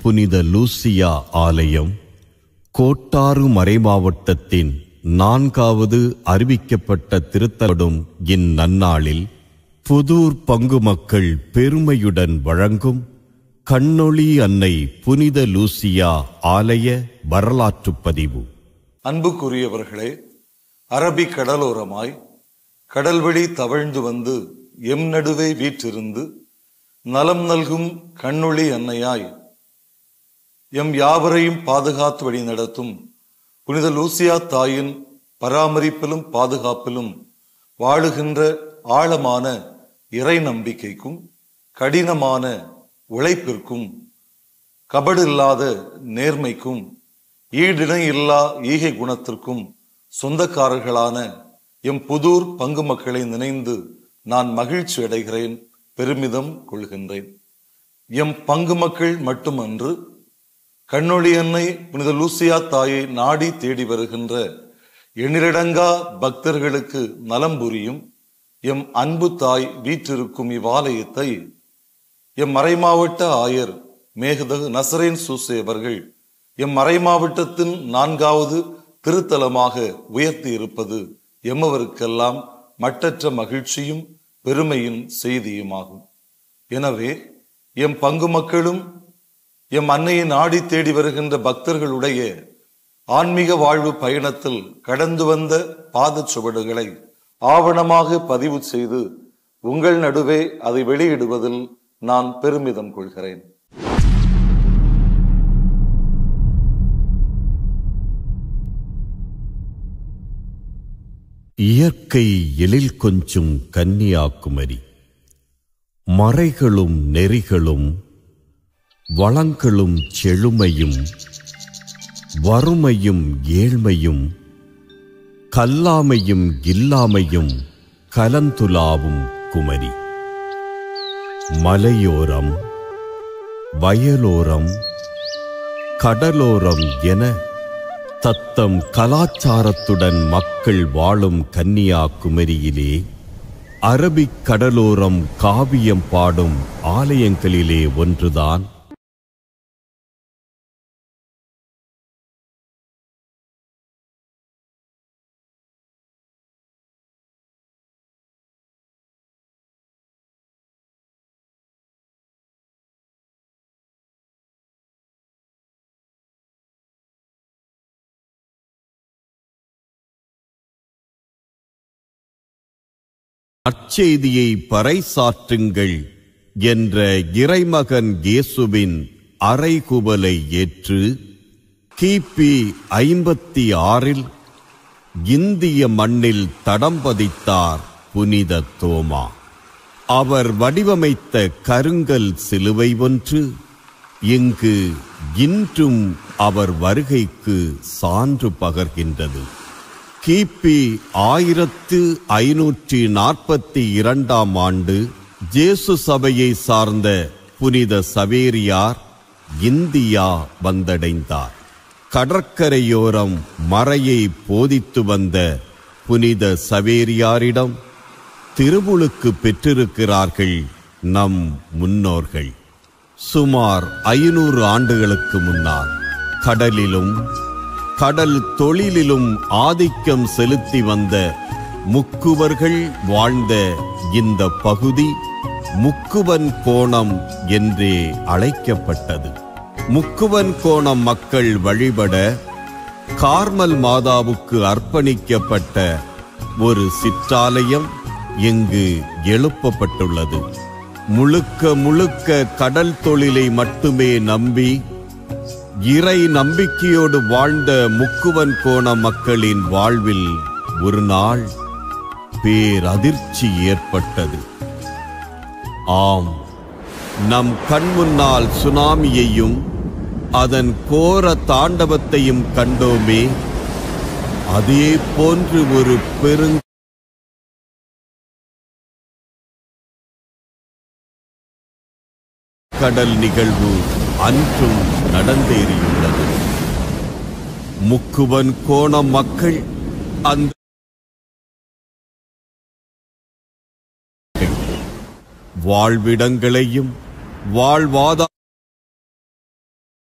புனித லூசியா ஆலயம் கோட்டாறு மறைமாவட்டத்தின் 4வது அறிவிக்கப்பட்ட திருத்தலடும் இந்நன்னாளில் புதூர் பங்கு மக்கள் பெருமையுடன் வழங்கும் கண்ணொளி அன்னை புனித லூசியா ஆலய வரலாற்று பதிவு. அன்புக்குரியவர்களே, அரபிக் கடலோரமாய் கடல்வழி தவழ்ந்து வந்து எம் நடுவே வீற்றிருந்து நலம் நல்கும் கண்ணொளி அன்னையாய் எம் யாவரையும் பாதுகாத்து வழி நடத்தும் புனித லூசியா தாயின் பராமரிப்பிலும் பாதுகாப்பிலும் வாழுகின்ற ஆழமான இறை நம்பிக்கைக்கும் கடினமான உழைப்பிற்கும் கபடில்லாத நேர்மைக்கும் ஈடிணை இல்லா ஈகை குணத்திற்கும் சொந்தக்காரர்களான எம் புதூர் பங்கு மக்களை நினைந்து நான் மகிழ்ச்சி அடைகிறேன், பெருமிதம் கொள்கின்றேன். எம் பங்கு மக்கள் மட்டுமன்று, கண்ணொளி அன்னை புனித லூசியா தாயை நாடி தேடி வருகின்ற எண்ணிலடங்கா பக்தர்களுக்கு நலம் புரியும் எம் அன்பு தாய் வீற்றிருக்கும் இவ்வாலயத்தை எம் மறைமாவட்ட ஆயர் மேகதகு நசரேன் சூசே அவர்கள் எம் மறைமாவட்டத்தின் 4வது திருத்தலமாக உயர்த்தி இருப்பது எம்மவருக்கெல்லாம் மட்டற்ற மகிழ்ச்சியும் பெருமையின் செய்தியுமாகும். எனவே எம் பங்கு மக்களும் எம் அன்னையை நாடி தேடி வருகின்ற பக்தர்களுடைய ஆன்மீக வாழ்வு பயணத்தில் கடந்து வந்த பாதச்சுவடுகளை ஆவணமாக பதிவு செய்து உங்கள் நடுவே அதை வெளியிடுவதில் நான் பெருமிதம் கொள்கிறேன். இயற்கை எழில் கொஞ்சும் கன்னியாகுமரி, மறைகளும் நெறிகளும் வளங்களும் செழுமையும் வறுமையும் ஏழ்மையும் கல்லாமையும் இல்லாமையும் கலந்துலாவும் குமரி. மலையோரம் வயலோரம் கடலோரம் என தத்தம் கலாச்சாரத்துடன் மக்கள் வாழும் கன்னியாகுமரியிலே அரபிக் கடலோரம் காவியம் பாடும் ஆலயங்களிலே ஒன்றுதான் அச்செய்தியை பறைசாற்றுங்கள் என்ற இறைமகன் இயேசுவின் அறைகூவலை ஏற்று கிபி 56 இந்திய மண்ணில் தடம் பதித்தார் புனித தோமா. அவர் வடிவமைத்த கருங்கல் சிலுவை ஒன்று இங்கு இன்றும் அவர் வருகைக்கு சான்று பகர்கின்றது. கிபி 1542 ஆண்டு ஜேசு சபையை சார்ந்த புனித சவேரியார் இந்தியா வந்தடைந்தார். கடற்கரையோரம் மறையை போதித்து வந்த புனித சவேரியாரிடம் திருமுழுக்கு பெற்றிருக்கிறார்கள் நம் முன்னோர்கள். சுமார் 500 ஆண்டுகளுக்கு முன்னால் கடலிலும் கடல் தொழிலிலும் ஆதிக்கம் செலுத்தி வந்த முக்குவர்கள் வாழ்ந்த இந்த பகுதி முக்குவன் கோணம் என்றே அழைக்கப்பட்டது. முக்குவன் கோணம் மக்கள் வழிபட கார்மல் மாதாவுக்கு அர்ப்பணிக்கப்பட்ட ஒரு சிற்றாலயம் இங்கு எழுப்பப்பட்டுள்ளது. முழுக்க முழுக்க கடல் தொழிலை மட்டுமே நம்பி இறை நம்பிக்கையோடு வாழ்ந்த முக்குவன் கோண மக்களின் வாழ்வில் ஒரு நாள் பேரதிர்ச்சி ஏற்பட்டது. ஆம், நம் கண்முன்னால் சுனாமியையும் அதன் கோர தாண்டவத்தையும் கண்டோமே, அதே போன்று ஒரு கடல் நிகழ்வு அன்றும் நடந்தேறியுள்ளது. முக்குவன் கோண மக்கள் அந்த வாழ்விடங்களையும் வாழ்வாதார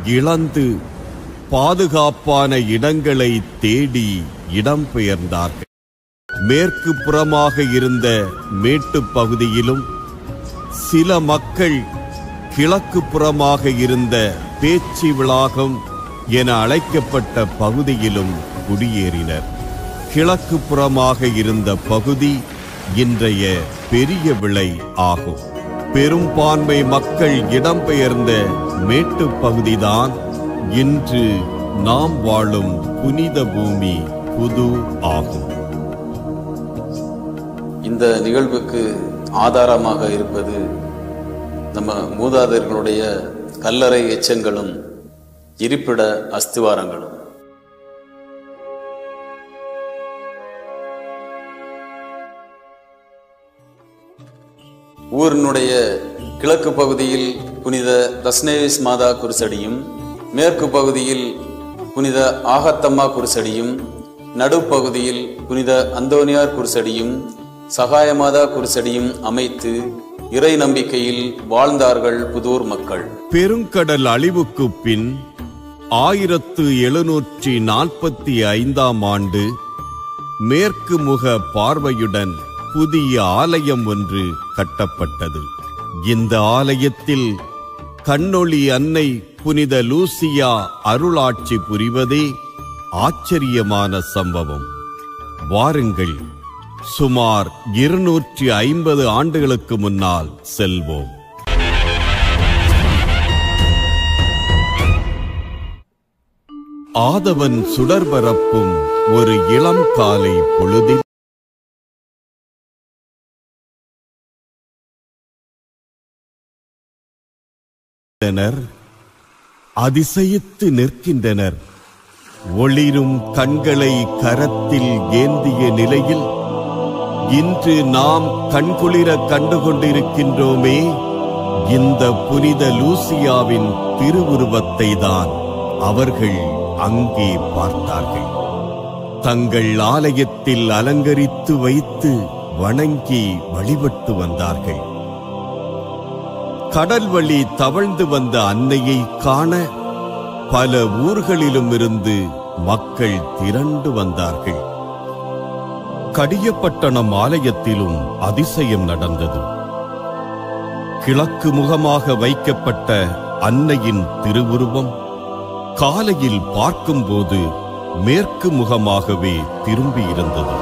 இழந்து பாதுகாப்பான இடங்களை தேடி இடம்பெயர்ந்தார்கள். மேற்கு புறமாக இருந்த மேட்டுப் பகுதியிலும் சில மக்கள் கிழக்கு புறமாக இருந்த பேச்சு விளாகம் என அழைக்கப்பட்ட பகுதியிலும் குடியேறினர். கிழக்கு புறமாக இருந்த பகுதி இன்றைய பெரிய விளை ஆகும். பெரும்பான்மை மக்கள் இடம்பெயர்ந்த மேட்டுப் பகுதிதான் இன்று நாம் வாழும் புனித பூமி புதூர் ஆகும். இந்த நிகழ்வுக்கு ஆதாரமாக இருப்பது நம்ம மூதாதையர்களுடைய கல்லறை எச்சங்களும் இருப்பிட அஸ்திவாரங்களும். ஊரினுடைய கிழக்கு பகுதியில் புனித தஸ்னேவிஸ் மாதா குருசடியும், மேற்கு பகுதியில் புனித ஆகத்தம்மா குருசடியும், நடுப்பகுதியில் புனித அந்தோனியார் குருசடியும் சகாயமாதா குருசடியும் அமைத்து இறை நம்பிக்கையில் வாழ்ந்தார்கள் புதூர் மக்கள். பெருங்கடல் அழிவுக்கு பின் 1745 ஆண்டு மேற்கு முக பார்வையுடன் புதிய ஆலயம் ஒன்று கட்டப்பட்டது. இந்த ஆலயத்தில் கண்ணொளி அன்னை புனித லூசியா அருளாட்சி புரிவதே ஆச்சரியமான சம்பவம். வாருங்கள், சுமார் 250 ஆண்டுகளுக்கு முன்னால் செல்வோம். ஆதவன் சுடர்பரப்பும் ஒரு இளம் காலை பொழுதில் அதிசயித்து நிற்கின்றனர். ஒளிரும் கண்களை கரத்தில் ஏந்திய நிலையில் இன்று நாம் கண்குளிர கண்டுகொண்டிருக்கின்றோமே, இந்த புனித லூசியாவின் திருவுருவத்தை தான் அவர்கள் அங்கே பார்த்தார்கள். தங்கள் ஆலயத்தில் அலங்கரித்து வைத்து வணங்கி வழிபட்டு வந்தார்கள். கடல் வழி தவழ்ந்து வந்த அன்னையை காண பல ஊர்களிலும் இருந்து மக்கள் திரண்டு வந்தார்கள். கடியப்பட்டணம் ஆலயத்திலும் அதிசயம் நடந்தது. கிழக்கு முகமாக வைக்கப்பட்ட அன்னையின் திருவுருவம் காலையில் பார்க்கும்போது மேற்கு முகமாகவே திரும்பியிருந்தது.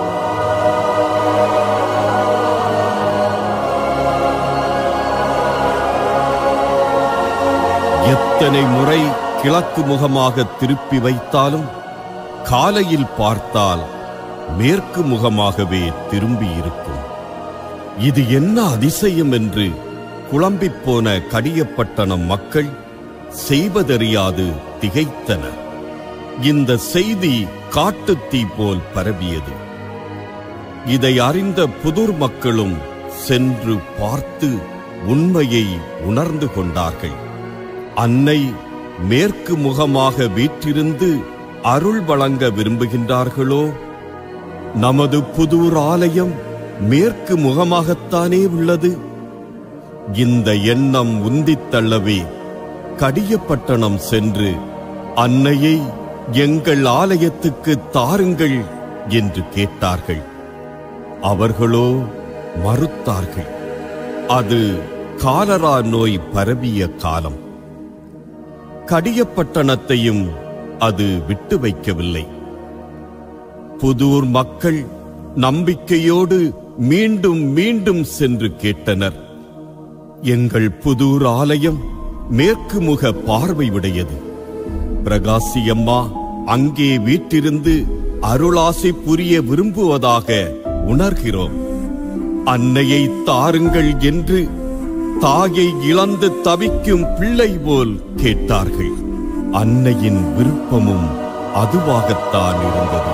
எத்தனை முறை கிழக்கு முகமாக திருப்பி வைத்தாலும் காலையில் பார்த்தால் மேற்கு முகமாகவே திரும்பி இருக்கும். இது என்ன அதிசயம் என்று குழம்பிப்போன கடியப்பட்டணம் மக்கள் செய்வதறியாது திகைத்தனர். இந்த செய்தி காட்டுத்தீ போல் பரவியது. இதை அறிந்த புதூர் மக்களும் சென்று பார்த்து உண்மையை உணர்ந்து கொண்டார்கள். அன்னை மேற்கு முகமாக வீற்றிருந்து அருள் வழங்க விரும்புகின்றார்களோ? நமது புதூர் ஆலயம் மேற்கு முகமாகத்தானே உள்ளது. இந்த எண்ணம் உந்தித் தள்ளவே கடியப்பட்டணம் சென்று அன்னையை எங்கள் ஆலயத்துக்கு தாருங்கள் என்று கேட்டார்கள். அவர்களோ மறுத்தார்கள். அது காலரா நோய் பரவிய காலம். கடியப்பட்டணத்தையும் அது விட்டு வைக்கவில்லை. புதூர் மக்கள் நம்பிக்கையோடு மீண்டும் மீண்டும் சென்று கேட்டனர். எங்கள் புதூர் ஆலயம் மேற்கு முக பார்வை உடையது. பிரகாசியம்மா அங்கே வீற்றிருந்து அருளாசி புரிய விரும்புவதாக உணர்கிறோம். அன்னையை தாருங்கள் என்று தாயை இழந்து தவிக்கும் பிள்ளை போல் கேட்டார்கள். அன்னையின் விருப்பமும் அதுவாகத்தான் இருந்தது.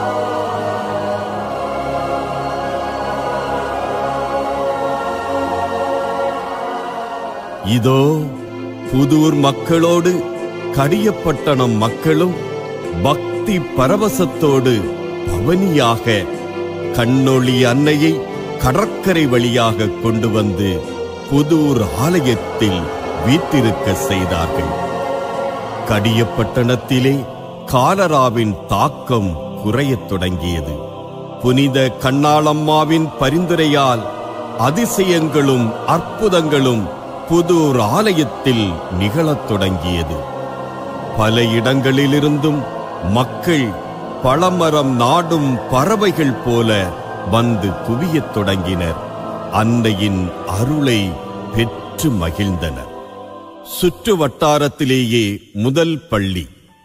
இதோ புதூர் மக்களோடு கடியப்பட்டணம் மக்களும் பக்தி பரவசத்தோடு பவனியாக கண்ணொளி அன்னையை கடற்கரை வழியாக கொண்டு வந்து புதூர் ஆலயத்தில் வீற்றிருக்க செய்தார்கள். கடியப்பட்டணத்திலே காலராவின் தாக்கம் குறையத் தொடங்கியது. புனித கண்ணாளம்மாவின் பரிந்துரையால் அதிசயங்களும் அற்புதங்களும் புதூர் ஆலயத்தில் நிகழத் தொடங்கியது. பல இடங்களிலிருந்தும் மக்கள் பழமரம் நாடும் பறவைகள் போல வந்து குவியத் தொடங்கினர். அன்னையின் அருளை பெற்று மகிழ்ந்தனர். சுற்று வட்டாரத்திலேயே முதல் பள்ளி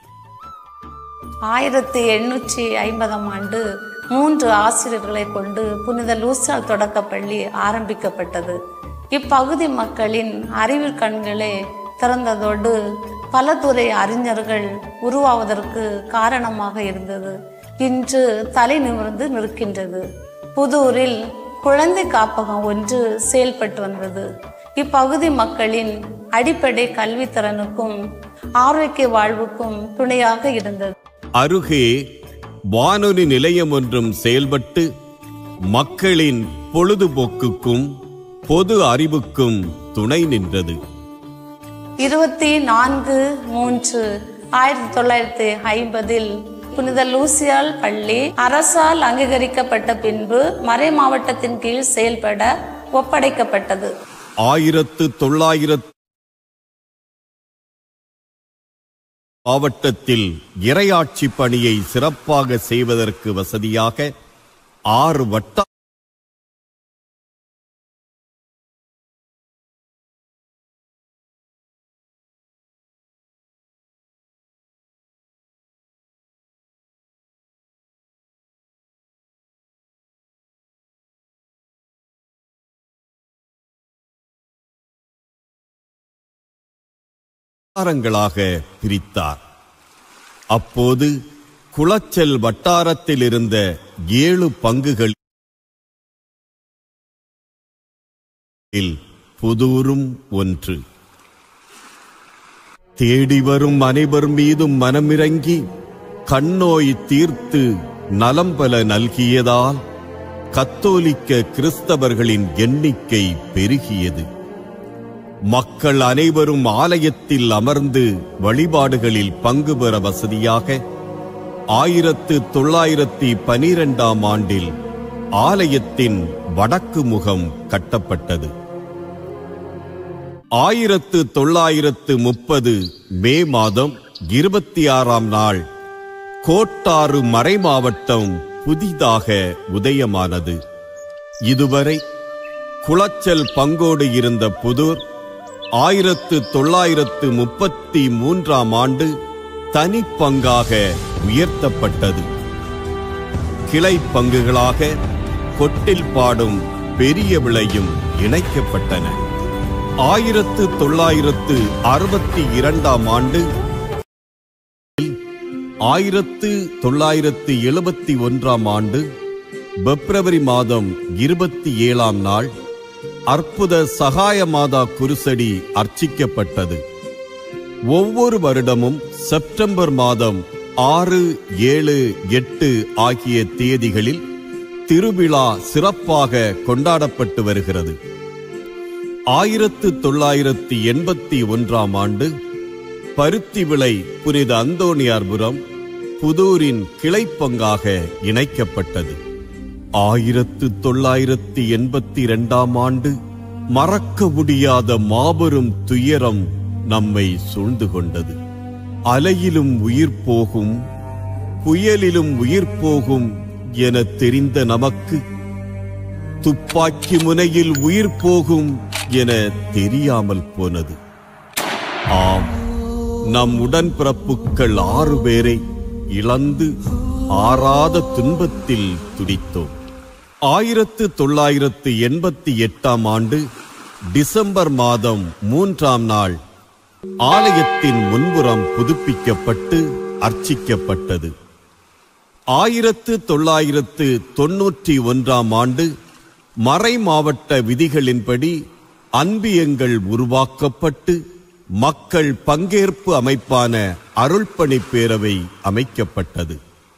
1850ஆம் ஆண்டு 3 ஆசிரியர்களை கொண்டு புனித லூசியால் தொடக்கப்பள்ளி ஆரம்பிக்கப்பட்டது. இப்பகுதி மக்களின் அறிவு கண்களே திறந்ததோடு பல துறை அறிஞர்கள் உருவாவதற்கு காரணமாக இருந்தது. இன்று தலை நிமிர்ந்து நிற்கின்றது. புதூரில் குழந்தை காப்பகம் ஒன்று செயல்பட்டு வந்தது. இப்பகுதி மக்களின் அடிப்படை கல்வித்திறனுக்கும் ஆரோக்கிய வாழ்வுக்கும் துணையாக இருந்தது. அருகே வானொலி நிலையம் ஒன்றும் செயல்பட்டு மக்களின் பொழுதுபோக்குக்கும் பொது அறிவுக்கும் துணை நின்றது. 24/3/1950 புனித லூசியால் பள்ளி அரசால் அங்கீகரிக்கப்பட்ட பின்பு மறை மாவட்டத்தின் கீழ் செயல்பட ஒப்படைக்கப்பட்டது. 1900 மாவட்டத்தில் இறையாட்சி பணியை சிறப்பாக செய்வதற்கு வசதியாக 6 வட்டாரங்களாக பிரித்தார். அப்போது குளச்சல் வட்டாரத்தில் இருந்த 7 பங்குகளில் புதூரும் ஒன்று. தேடி வரும் அனைவர் மீதும் மனமிறங்கி கண்ணோய் தீர்த்து நலம் பல நல்கியதால் கத்தோலிக்க கிறிஸ்தவர்களின் எண்ணிக்கை பெருகியது. மக்கள் அனைவரும் ஆலயத்தில் அமர்ந்து வழிபாடுகளில் பங்கு பெற வசதியாக 1912ஆம் ஆண்டில் ஆலயத்தின் வடக்கு முகம் கட்டப்பட்டது. 1930 மே மாதம் 26ஆம் நாள் கோட்டாறு மறை மாவட்டம் புதிதாக உதயமானது. இதுவரை குளச்சல் பங்கோடு இருந்த புதூர் 1933ஆம் ஆண்டு தனிப்பங்காக உயர்த்தப்பட்டது. கிளை பங்குகளாக கொட்டில் பாடும் பெரிய விளையும் இணைக்கப்பட்டன. 1962ஆம் ஆண்டு 1971ஆம் ஆண்டு பிப்ரவரி மாதம் 27ஆம் நாள் அற்புத சகாய மாதா குருசடி அர்ச்சிக்கப்பட்டது. ஒவ்வொரு வருடமும் செப்டம்பர் மாதம் 6, 7, 8 ஆகிய தேதிகளில் திருவிழா சிறப்பாக கொண்டாடப்பட்டு வருகிறது. 1981ஆம் ஆண்டு பருத்தி விளை புனித அந்தோணியார்புரம் புதூரின் கிளைப்பங்காக இணைக்கப்பட்டது. 1982ஆம் ஆண்டு மறக்க முடியாத மாபெரும் துயரம் நம்மை சூழ்ந்து கொண்டது. அலையிலும் உயிர் போகும், புயலிலும் உயிர் போகும் என தெரிந்த நமக்கு துப்பாக்கி முனையில் உயிர் போகும் என தெரியாமல் போனது. ஆம், நம் உடன்பிறப்புகள் 6 பேரை இழந்து ஆறாத துன்பத்தில் துடித்தோம். 1988ஆம் ஆண்டு டிசம்பர் மாதம் 3ஆம் நாள் ஆலயத்தின் முன்புறம் புதுப்பிக்கப்பட்டு அர்ச்சிக்கப்பட்டது. 1991ஆம் ஆண்டு மறை மாவட்ட விதிகளின்படி அன்பியங்கள் உருவாக்கப்பட்டு மக்கள் பங்கேற்பு அமைப்பான அருள்பணி பேரவை அமைக்கப்பட்டது.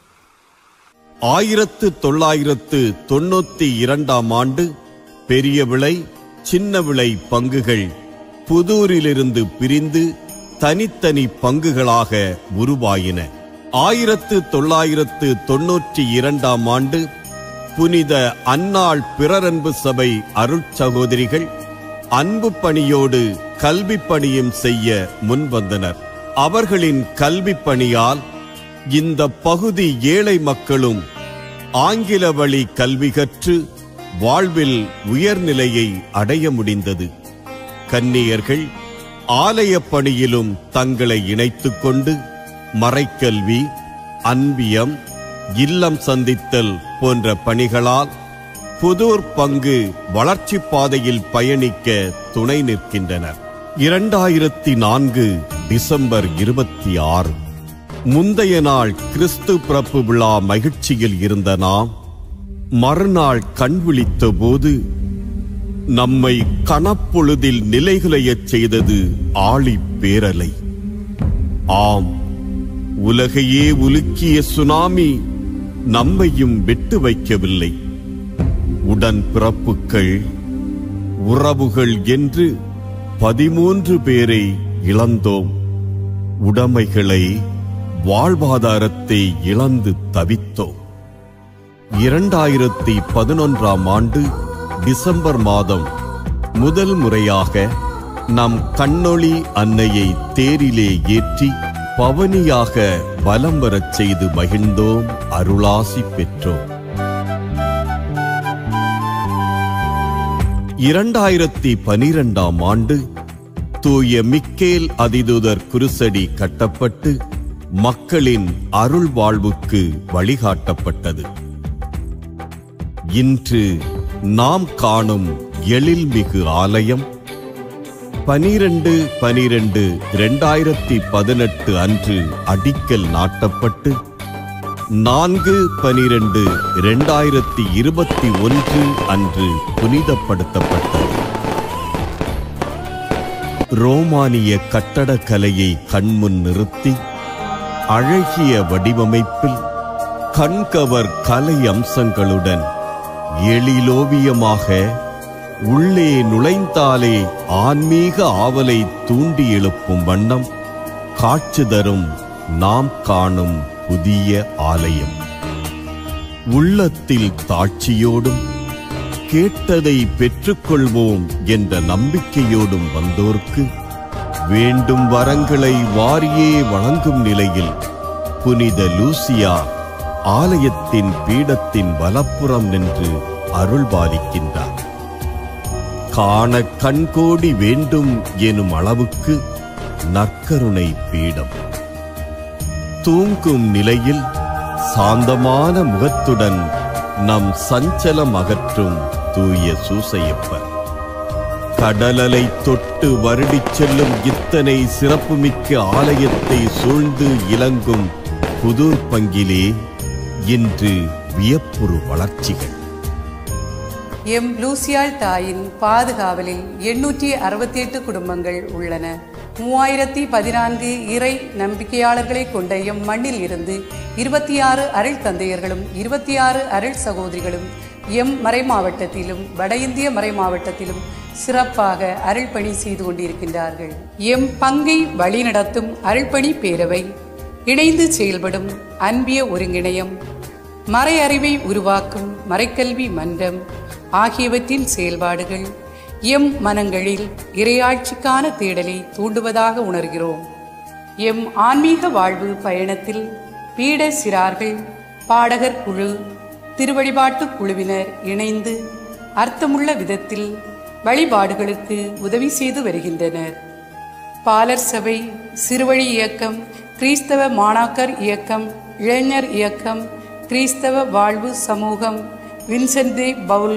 1992ஆம் ஆண்டு பெரிய விளை சின்ன விளை பங்குகள் புதூரிலிருந்து பிரிந்து தனித்தனி பங்குகளாக உருவாயின. 1992 ஆண்டு புனித அன்னாள் பிறரன்பு சபை அருட்சகோதரிகள் அன்பு பணியோடு கல்வி பணியும் செய்ய முன்வந்தனர். அவர்களின் கல்வி பணியால் இந்த பகுதி ஏழை மக்களும் ஆங்கில வழி கல்வி கற்று வாழ்வில் உயர்நிலையை அடைய முடிந்தது. கன்னியர்கள் ஆலய பணியிலும் தங்களை இணைத்துக் கொண்டு மறைக்கல்வி, அன்பியம், இல்லம் சந்தித்தல் போன்ற பணிகளால் புதூர் பங்கு வளர்ச்சி பாதையில் பயணிக்க துணை நிற்கின்றனர். 2004 டிசம்பர் 26 முந்தைய நாள் கிறிஸ்து பிறப்பு விழா மகிழ்ச்சியில் இருந்த நாம் மறுநாள் கண் விழித்த போது நம்மை கணப்பொழுதில் நிலைகுலையச் செய்தது ஆழி பேரலை. ஆம், உலகையே உலுக்கிய சுனாமி நம்மையும் விட்டு வைக்கவில்லை. உடன் பிறப்புகள், உறவுகள் என்று 13 பேரை இழந்தோம். உடைமைகளை, வாழ்வாதாரத்தை இழந்து தவித்தோம். 2011 ஆண்டு டிசம்பர் மாதம் முதல் முறையாக நம் கண்ணொளி அன்னையை தேரிலே ஏற்றி பவனியாக வலம் வரச் செய்து மகிழ்ந்தோம், அருளாசி பெற்றோம். 2012 ஆண்டு தூய மிக்கேல் அதிதூதர் குருசடி கட்டப்பட்டு மக்களின் அருள் வாழ்வுக்கு வழிகாட்டப்பட்டது. இன்று நாம் காணும் எழில்மிகு ஆலயம் 12/12/2018 அன்று அடிக்கல் நாட்டப்பட்டு 4/12/2021 அன்று புனிதப்படுத்தப்பட்டது. ரோமானிய கட்டடக்கலையை கண்முன் நிறுத்தி அழகிய வடிவமைப்பில் கண்கவர் கலை அம்சங்களுடன் எழிலோவியமாக உள்ளே நுழைந்தாலே ஆன்மீக ஆவலை தூண்டி எழுப்பும் வண்ணம் காட்சி தரும் நாம் காணும் புதிய ஆலயம். உள்ளத்தில் தாட்சியோடும் கேட்டதை பெற்றுக்கொள்வோம் என்ற நம்பிக்கையோடும் வந்தோர்க்கு வேண்டும் வரங்களை வாரியே வழங்கும் நிலையில் புனித லூசியா ஆலயத்தின் பீடத்தின் வலப்புறம் நின்று அருள்பாலிக்கின்றார். காண கண்கோடி வேண்டும் எனும் அளவுக்கு நற்கருணை பீடம். தூங்கும் நிலையில் சாந்தமான முகத்துடன் நம் சஞ்சலம் அகற்றும் தூய சூசையப்பர். கடலலை தொட்டு வருடிச் செல்லும் இத்தனை சிறப்புமிக்க ஆலயத்தை சூழ்ந்து இலங்கும் புதூர் பங்கிலே இன்று வியப்புறு வளர்ச்சிகள். எம் லூசியாள் தாயின் பாதுகாவலில் 868 குடும்பங்கள் உள்ளன. 3014 இறை நம்பிக்கையாளர்களை கொண்ட எம் மண்ணில் இருந்து 26 அருள் தந்தையர்களும் 26 அருள் சகோதரிகளும் எம் மறை மாவட்டத்திலும் வட இந்திய மறை மாவட்டத்திலும் சிறப்பாக அருள்பணி செய்து கொண்டிருக்கின்றார்கள். எம் பங்கை வழிநடத்தும் அருள்பணி பேரவை, இணைந்து செயல்படும் அன்பிய ஒருங்கிணையம், மறை அறிவை உருவாக்கும் மறைக்கல்வி மன்றம் ஆகியவற்றின் செயல்பாடுகள் எம் மனங்களில் இறையாட்சிக்கான தேடலை தூண்டுவதாக உணர்கிறோம். எம் ஆன்மீக வாழ்வு பயணத்தில் பீட சிறார்கள், பாடகர் குழு, திருவழிபாட்டு குழுவினர் இணைந்து அர்த்தமுள்ள விதத்தில் வழிபாடுகளுக்கு உதவி செய்து வருகின்றனர். பாலர் சபை, சிறுவழி இயக்கம், கிறிஸ்தவ மாணாக்கர் இயக்கம், இளைஞர் இயக்கம், கிறிஸ்தவ வாழ்வு சமூகம், வின்சென்ட் தி பவுல்,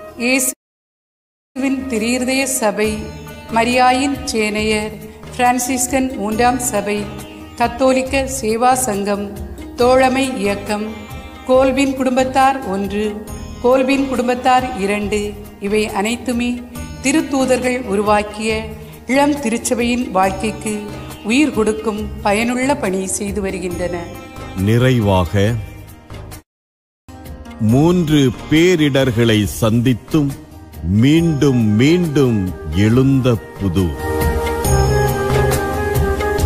இயேசுவின் திரியிருதய சபை, மரியாயின் சேனையர், பிரான்சிஸ்கன் 3ஆம் சபை, கத்தோலிக்க சேவா சங்கம், தோழமை இயக்கம், கோல்பின் குடும்பத்தார் 1, கோல்பின் குடும்பத்தார் 2 இவை அனைத்துமே திருத்தூதர்கள் உருவாக்கிய இளம் திருச்சபையின் வாழ்க்கைக்கு உயிர் கொடுக்கும் பயனுள்ள பணி செய்து வருகின்றன. நிறைவாக 3 பேரிடர்களை சந்தித்தும் மீண்டும் மீண்டும் எழுந்த புதூர்.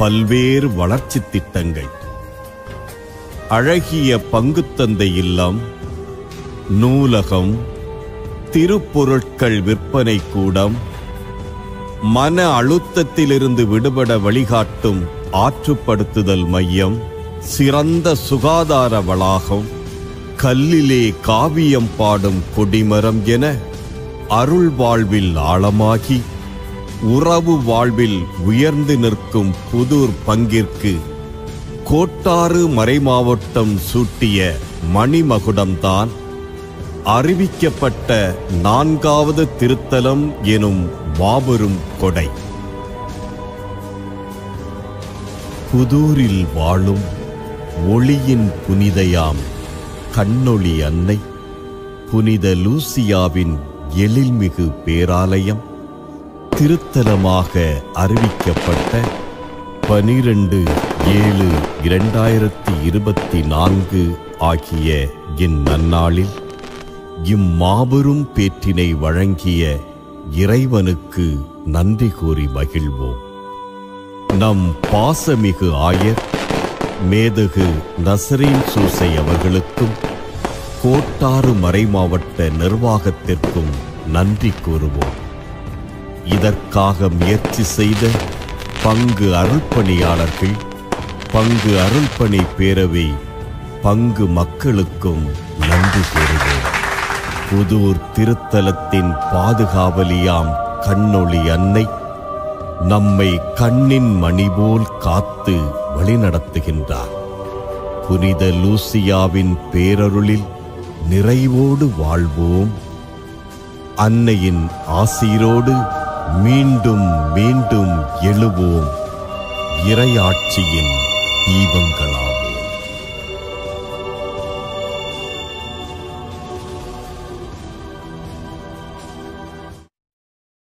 பல்வேறு வளர்ச்சித் திட்டங்கள், அழகிய பங்குத்தந்தை இல்லம், நூலகம், திருப்பொருட்கள் விற்பனை கூடம், மன அழுத்தத்திலிருந்து விடுபட வழிகாட்டும் ஆற்றுப்படுத்துதல் மையம், சிறந்த சுகாதார வளாகம், கல்லிலே காவியம் பாடும் கொடிமரம் என அருள் வாழ்வில் ஆழமாகி உறவு வாழ்வில் உயர்ந்து நிற்கும் புதூர் பங்கிற்கு கோட்டாறு மறைமாவட்டம் சூட்டிய மணிமகுடம்தான் அறிவிக்கப்பட்ட 4வது திருத்தலம் எனும் மாபெரும் கொடை. புதூரில் வாழும் ஒளியின் புனிதையாம் கண்ணொளி அன்னை புனித லூசியாவின் எழில்மிகு பேராலயம் திருத்தலமாக அறிவிக்கப்பட்ட 12/7/2024 ஆகிய இந்நன்னாளில் இம்மாபெரும் பேற்றினை வழங்கிய இறைவனுக்கு நன்றி கூறி மகிழ்வோம். நம் பாசமிகு ஆயர் மேதகு நசரீன் சூசை அவர்களுக்கும் கோட்டாறு மறைமாவட்ட நிர்வாகத்திற்கும் நன்றி கூறுவோம். இதற்காக முயற்சி செய்த பங்கு அருள்பணியாளர்கள், பங்கு அருள்பணி பேரவை, பங்கு மக்களுக்கும் நன்றி கூறுவோம். புதூர் திருத்தலத்தின் பாதுகாவலியாம் கண்ணொளி அன்னை நம்மை கண்ணின் மணி போல் காத்து வழிநடத்துகின்றார். புனித லூசியாவின் பேரருளில் நிறைவோடு வாழ்வோம். அன்னையின் ஆசீரோடு மீண்டும் மீண்டும் எழுவோம் இறையாட்சியின் தீபங்களாம்.